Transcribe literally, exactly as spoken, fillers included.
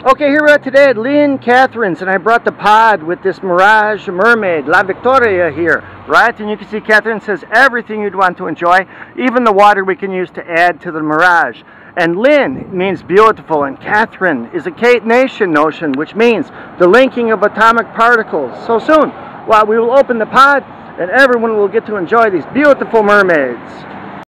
Okay, here we're at today at Lynn Catherines, and I brought the pod with this Mirage Mermaid, La Victoria here, right? And you can see Catherine says everything you'd want to enjoy, even the water we can use to add to the Mirage. And Lynn means beautiful, and Catherine is a Kate Nation notion, which means the linking of atomic particles. So soon, well, we will open the pod, and everyone will get to enjoy these beautiful mermaids.